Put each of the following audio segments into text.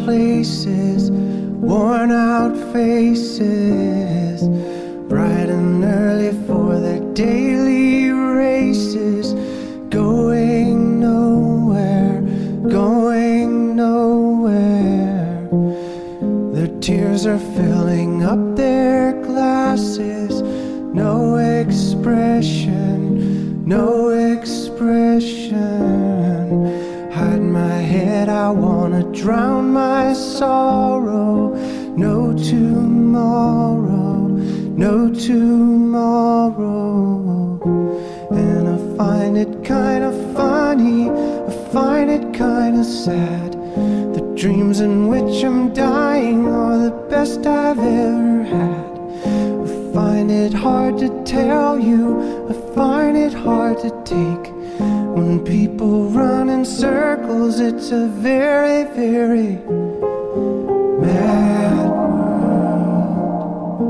places, worn out faces, bright and early for their daily races, going nowhere, going nowhere. Their tears are filling up their glasses, no expression, no expression. Hide my head, I wanna drown my sorrow. No tomorrow, no tomorrow. And I find it kinda funny, I find it kinda sad. The dreams in which I'm dying are the best I've ever had. I find it hard to tell you, I find it hard to take. When people run in circles, it's a very, very mad world.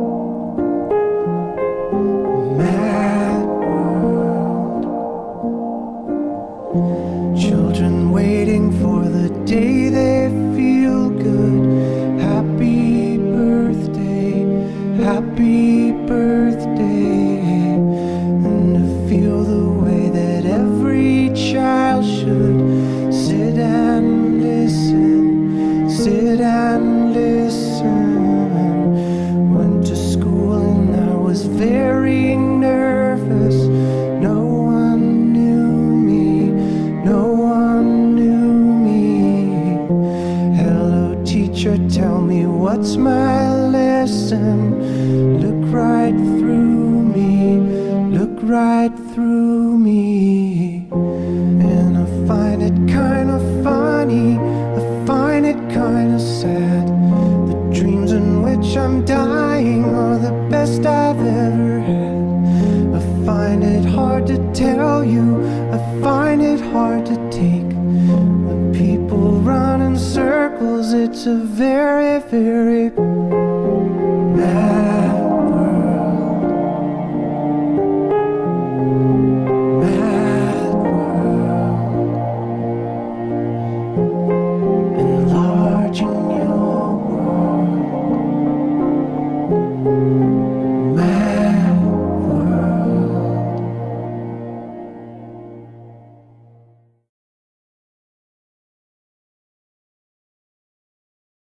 Mad world. Children waiting for the day they feel good. Happy birthday, happy birthday. And to feel the way that every child should sit and listen, sit and listen. Went to school and I was very nervous. No one knew me, no one knew me. Hello teacher, tell me what's my lesson. Look right through me, look right through me. And I find it kind of funny, I find it kind of sad. The dreams in which I'm dying are the best I've ever had. I find it hard to tell you, I find it hard to take. When people run in circles, it's a very, very